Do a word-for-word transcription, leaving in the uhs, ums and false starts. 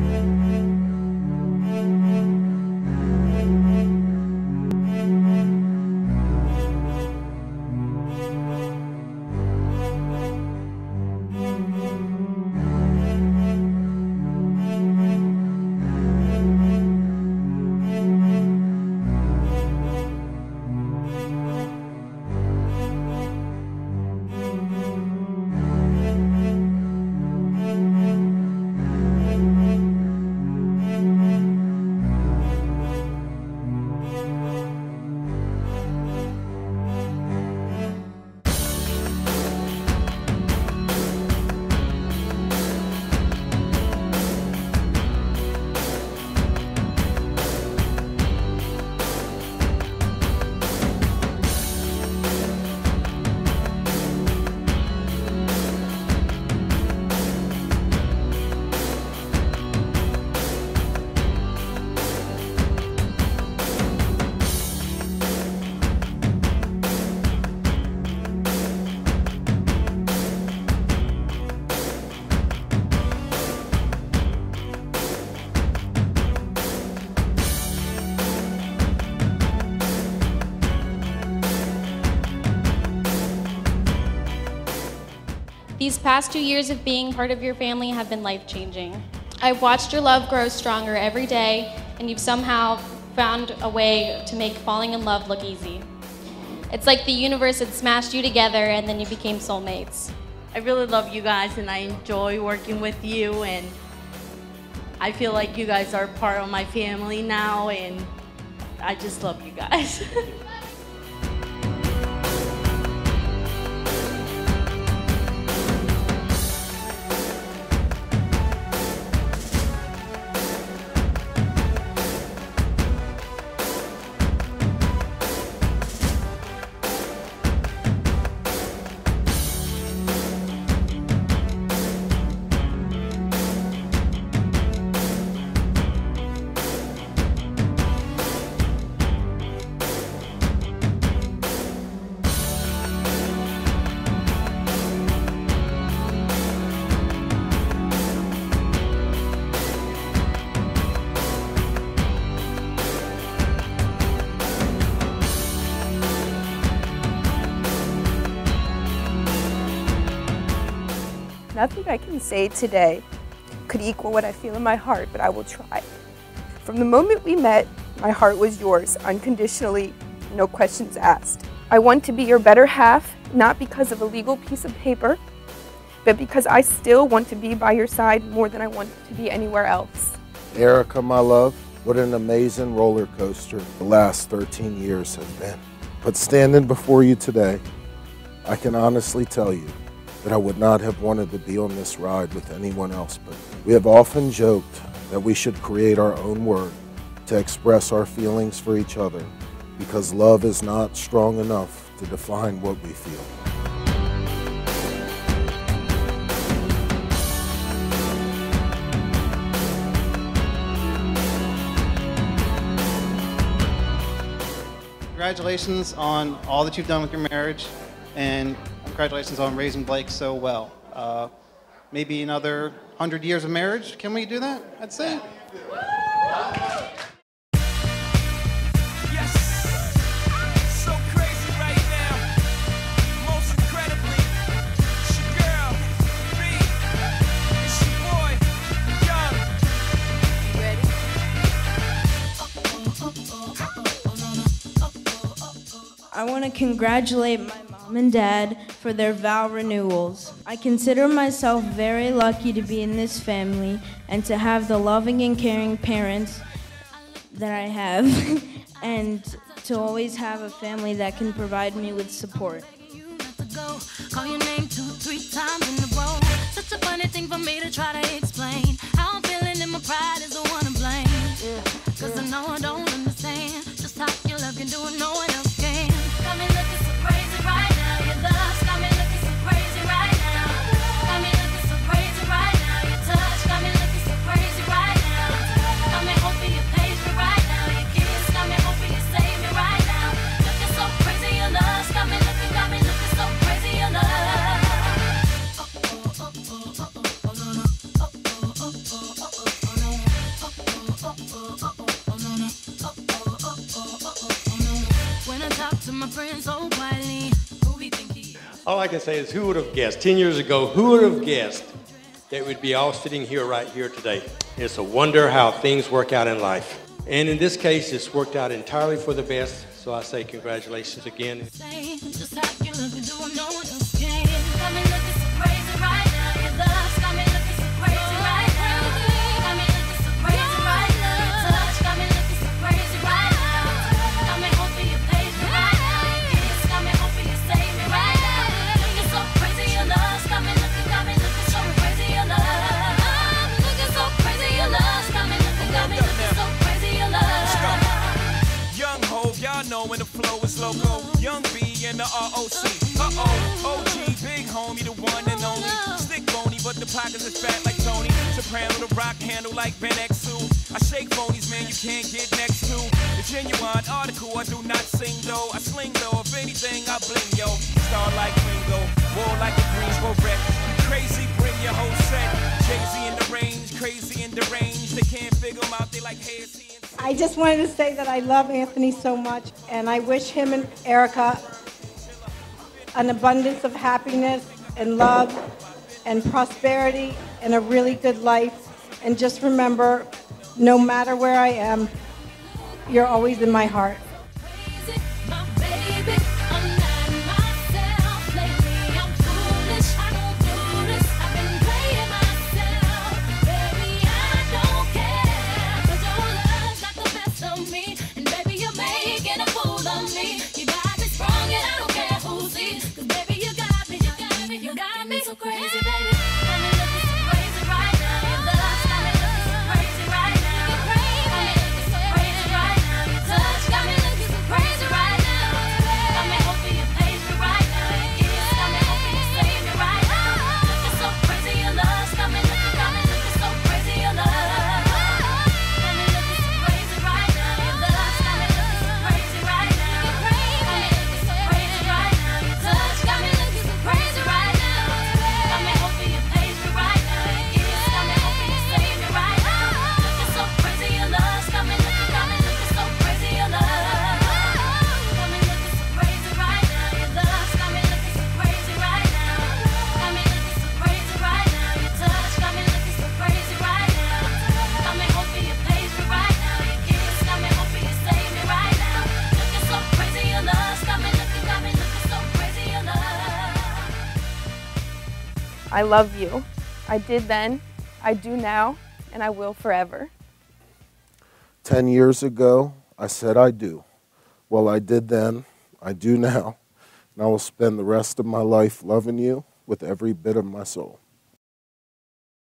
These past two years of being part of your family have been life-changing. I've watched your love grow stronger every day, and you've somehow found a way to make falling in love look easy. It's like the universe had smashed you together and then you became soulmates. I really love you guys and I enjoy working with you, and I feel like you guys are part of my family now, and I just love you guys. Nothing I can say today could equal what I feel in my heart, but I will try. From the moment we met, my heart was yours, unconditionally, no questions asked. I want to be your better half, not because of a legal piece of paper, but because I still want to be by your side more than I want to be anywhere else. Erica, my love, what an amazing roller coaster the last thirteen years has been. But standing before you today, I can honestly tell you that I would not have wanted to be on this ride with anyone else but you. We have often joked that we should create our own word to express our feelings for each other, because love is not strong enough to define what we feel. Congratulations on all that you've done with your marriage, and congratulations on raising Blake so well. Uh, maybe another hundred years of marriage. Can we do that? I'd say. Yes. So crazy right now. Most incredibly, it's your girl, B. It's your boy, Young. You ready? I want to congratulate my mom and dad for their vow renewals. I consider myself very lucky to be in this family and to have the loving and caring parents that I have, and to always have a family that can provide me with support. Call your name two, three times in a row. Such a funny thing for me to try to explain. How I'm feeling and my pride is the one to blame. Cause I know I don't understand just how your love can do it, no one else can. Got me looking so crazy right now. Your love's got me looking so crazy right now. Got me looking so crazy right now. Your touch got me looking so crazy right now. Got me hoping you page me right now. Your kiss got me hoping you save me right now. Looking so crazy, your love's got me looking, got me looking so crazy, your love. Oh, oh, oh, oh, oh, oh, oh, no, no. Oh, my friends so quietly. Who we think he is? All I can say is, who would have guessed? Ten years ago, who would have guessed that we'd be all sitting here right here today? It's a wonder how things work out in life. And in this case, it's worked out entirely for the best. So I say congratulations again. Say just how you look and do no one else can. Got me looking so crazy right now. Your love's got me looking so crazy right now. Got me looking so crazy right now. Your touch got me looking so crazy right now. Got me hoping you page me right now. Your kiss got me hoping you save me right now. Looking so crazy, your love's got me looking, got me looking so crazy, your love. Looking so crazy, your love's got me looking, got me looking so crazy, your love. Young Hov, y'all know when the flow is loco. Young B and the R O C. Uh-oh, O G, big homie, the one and only. Stick bony, but the pockets is fat like Tony. Soprano, the rock handle like Ben X two. I shake phonies, man, you can't get next to. The genuine article, I do not sing though. I sling though, if anything, I bling, yo. Star like Ringo, war like a Greensboro wreck. You crazy, bring your whole set. Jay-Z in the range, crazy in the range. They can't figure him out, they like, hey, is he in- I just wanted to say that I love Anthony so much, and I wish him and Erica an abundance of happiness and love and prosperity and a really good life. And just remember, no matter where I am, you're always in my heart. Crazy, my baby. I'm not myself lately. I'm foolish. I don't do this. I've been playing myself. Baby, I don't care. 'Cause your love's got the best of me. And baby, you're making a fool of me. You got me sprung and I don't care who sees. 'Cause baby, you got me, you got me, you got me so crazy, baby. Got me looking so crazy right now. Your love's got me looking so crazy right now. Got me looking so crazy right now. Your touch got me looking so crazy right now. Got me hoping you page me right now. Your kiss got me hoping you save me right now. Looking so crazy, your love's got me looking, got me looking so crazy, your love. Got me looking so crazy right now. Your love's got me looking so crazy right now. Got me looking so crazy right now. Your touch got me looking so crazy right now. Got me hoping you page me right now. Your kiss got me hoping you save me right now. Looking so crazy, your love's got me looking, got me looking so crazy, your love. Got me looking so crazy right now. Your love's got me looking so crazy right now. Got me looking so crazy right now. Your touch got me looking so crazy right now. Got me hoping you page me right now. Your kiss got me hoping you save me right now. Looking so crazy, your love's got me looking, got me looking so crazy, your love. I love you. I did then, I do now, and I will forever. Ten years ago, I said I do. Well, I did then, I do now, and I will spend the rest of my life loving you with every bit of my soul.